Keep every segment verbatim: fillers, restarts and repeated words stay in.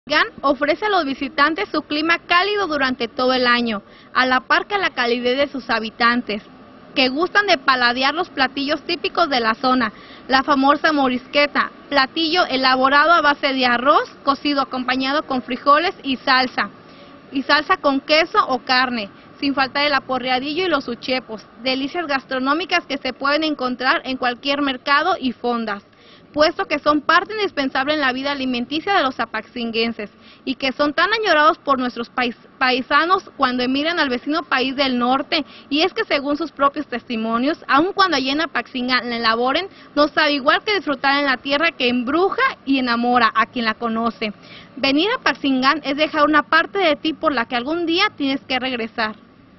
Apatzingán ofrece a los visitantes su clima cálido durante todo el año, a la par que la calidez de sus habitantes, que gustan de paladear los platillos típicos de la zona, la famosa morisqueta, platillo elaborado a base de arroz cocido acompañado con frijoles y salsa, y salsa con queso o carne, sin faltar el aporreadillo y los uchepos, delicias gastronómicas que se pueden encontrar en cualquier mercado y fondas, puesto que son parte indispensable en la vida alimenticia de los apatzinguenses y que son tan añorados por nuestros pais paisanos cuando emigran al vecino país del norte. Y es que según sus propios testimonios, aun cuando allí en Apatzingán la elaboren, no sabe igual que disfrutar en la tierra que embruja y enamora a quien la conoce. Venir a Apatzingán es dejar una parte de ti por la que algún día tienes que regresar.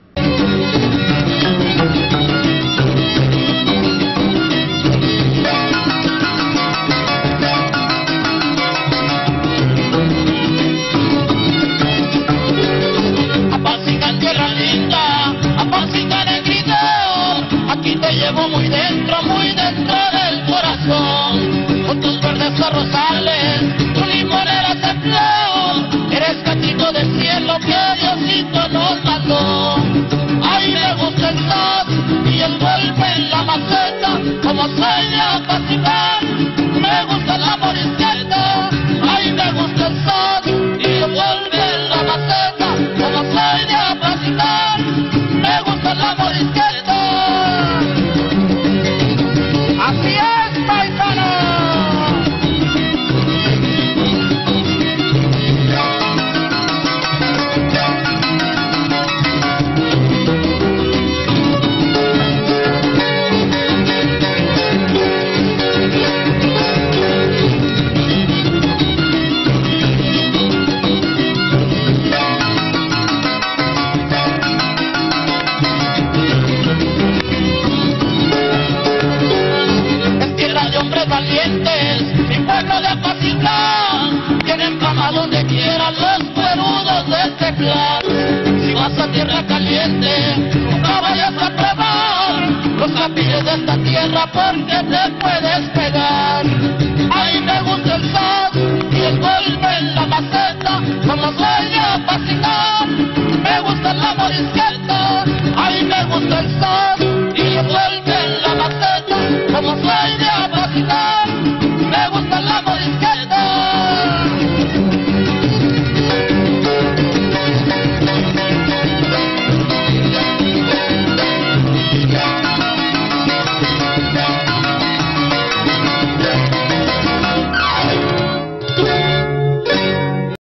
Aquí te llevo muy dentro, muy dentro del corazón, con tus verdes arrozales, tu limonera de flor, eres cachito de cielo que Diosito nos mandó. Ay, me gusta el sol y el golpe en la maceta, como sueña Apatzingán, me gusta la morisqueta. Ay, me gusta el sol y el golpe en la maceta, como sueña Apatzingán, me gusta la morisqueta. ¡Así es, paisano! Valientes, mi pueblo de Apatzingán, tienen fama donde quieran los cuerudos de este clan. Si vas a tierra caliente, nunca vayas a probar los capillos de esta tierra porque te puedes pegar.